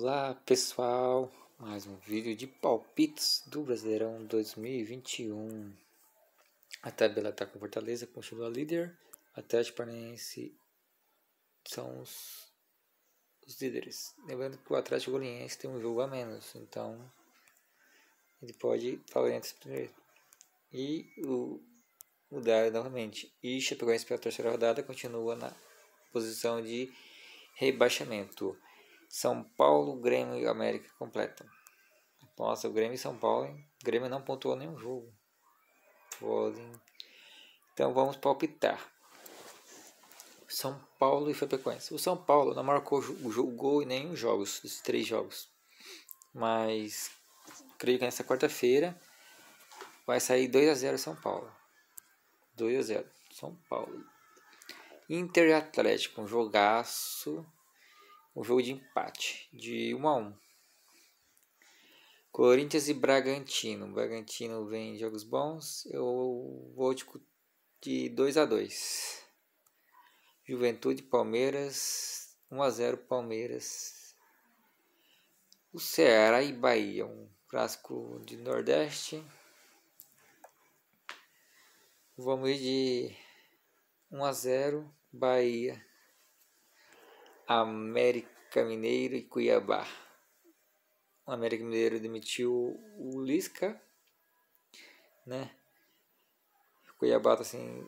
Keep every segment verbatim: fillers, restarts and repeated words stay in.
Olá pessoal, mais um vídeo de palpites do Brasileirão dois mil e vinte e um. A tabela está com Fortaleza, continua líder. Atlético Paranaense são os, os líderes. Lembrando que o Atlético Goianiense tem um jogo a menos, então ele pode estar entre os primeiros. E o mudar novamente. E Chapecoense pela terceira rodada continua na posição de rebaixamento. São Paulo, Grêmio e América completa. Nossa, o Grêmio e São Paulo, hein? O Grêmio não pontuou nenhum jogo. Podem. Então vamos palpitar. São Paulo e Chapecoense. O São Paulo não marcou o gol em nenhum jogos, desses três jogos. Mas creio que nessa quarta-feira vai sair dois a zero São Paulo. dois a zero São Paulo. Inter e Atlético, um jogaço. Um jogo de empate, de um a um. Corinthians e Bragantino. O Bragantino vem em jogos bons. Eu vou de dois a dois. Juventude e Palmeiras. um a zero Palmeiras. O Ceará e Bahia. Um clássico de Nordeste. Vamos ir de um a zero Bahia. América Mineiro e Cuiabá. O América Mineiro demitiu o Lisca, né? O Cuiabá tá assim.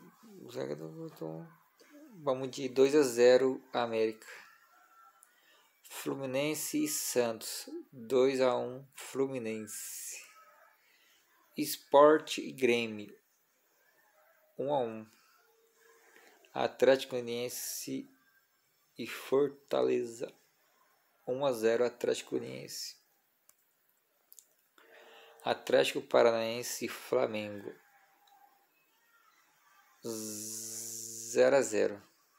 Vamos de dois a zero América. Fluminense e Santos. dois a um Fluminense. Sport e Grêmio. um a um. Atlético Goianiense e Fortaleza. um a zero Atlético Goianiense. Atlético Paranaense e Flamengo. zero a zero.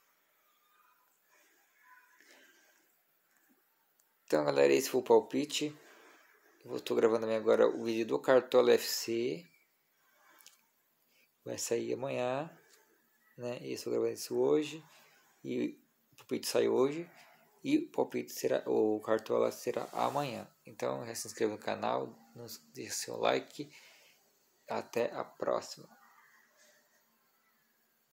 Então, galera, esse foi o palpite. Eu estou gravando agora o vídeo do Cartola F C. Vai sair amanhã, né? Eu estou gravando isso hoje e o palpite sai hoje e o palpite será, o Cartola será amanhã. Então, já se inscreva no canal, não deixe seu like. Até a próxima.